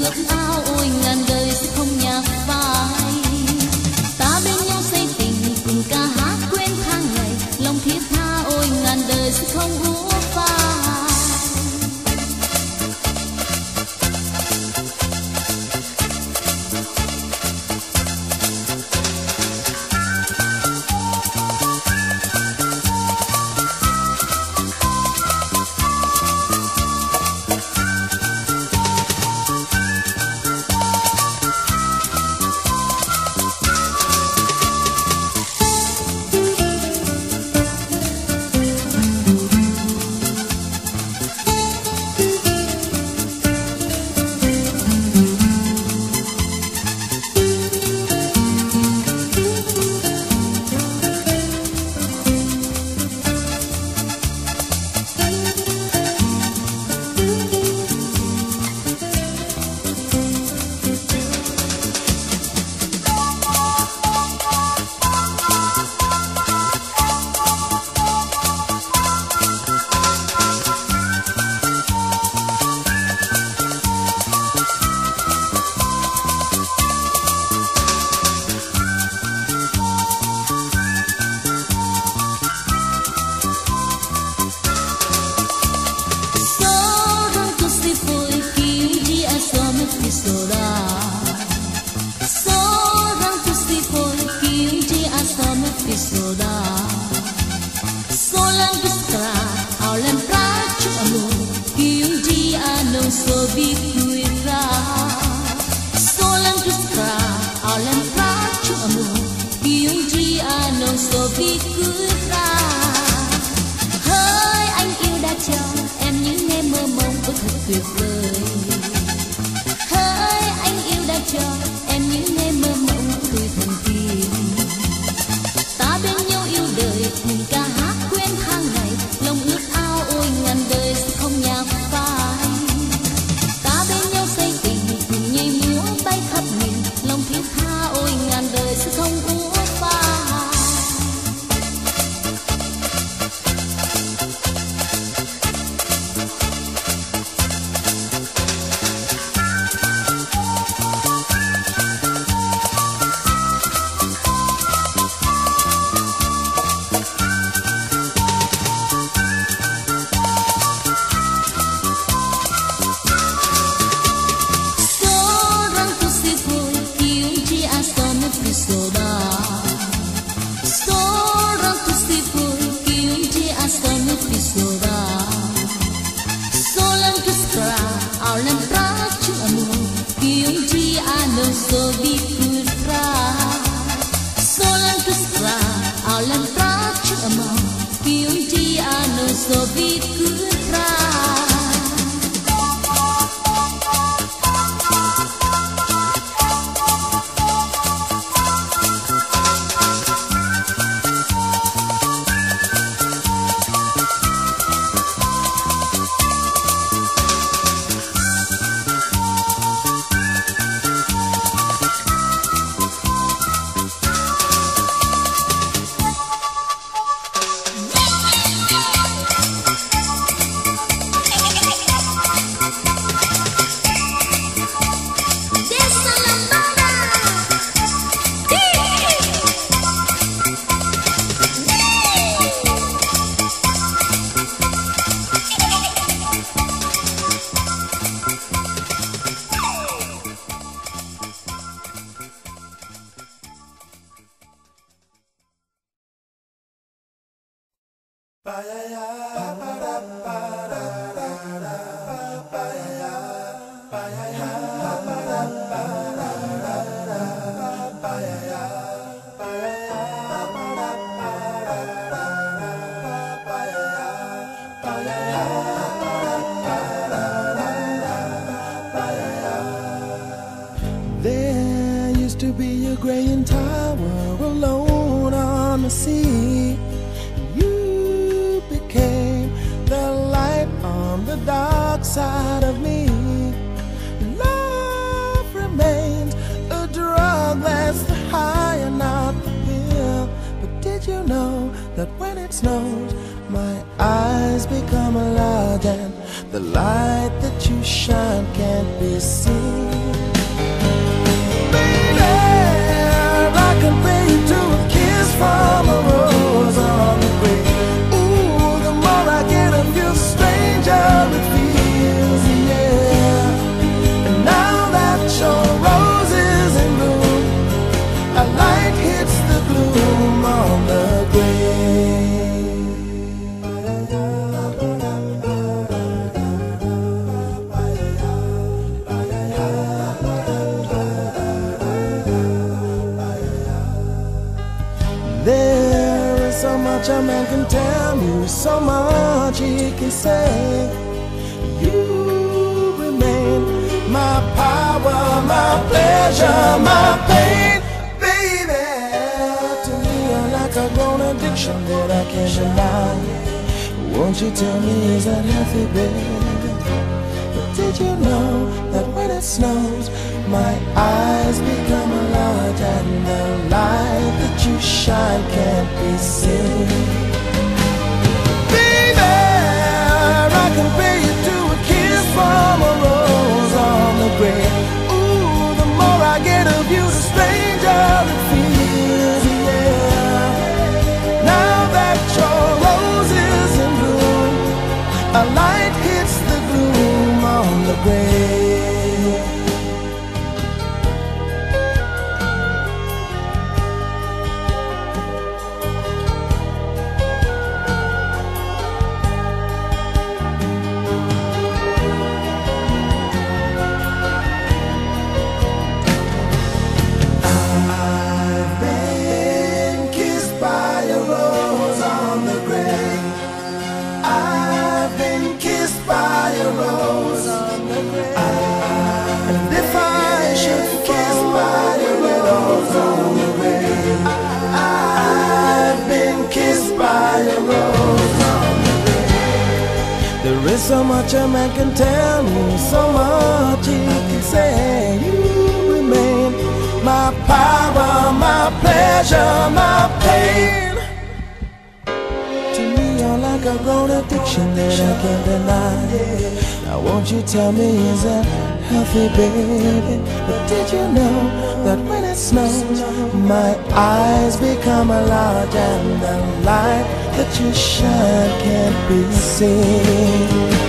ước ao ôi ngàn đời sẽ không nhạt phai. Ta bên nhau say tình cùng ca hát quên tháng ngày, lòng thiết tha ôi ngàn đời sẽ không úa phai. The light that you shine can't be be seen. Baby, I compare you to a kiss from a rose on the grave. Ooh, the more I get of you, the stranger it feels, yeah. And now that your rose is in bloom, a light hits the gloom on the grave. There is so much a man can tell you, so much he can say. You remain my power, my pleasure, my pain. Baby, to me you're like a grown addiction that I can't deny. Won't you tell me, is that healthy, baby? But did you know that when it snows, my eyes become large and the light that you shine can't be seen? Baby, I compare you to a kiss from a rose on the grave. Ooh, the more I get of you, the stranger it feels, yeah. Now that your rose is in bloom, a light hits the gloom on the grave. There is so much a man can tell me, so much he can say. You remain my power, my pleasure, my pain. To me you're like a grown addiction that I can't deny. Now won't you tell me, is that healthy, baby? But did you know that when it snows, my eyes become large and the light that you shine can't be seen?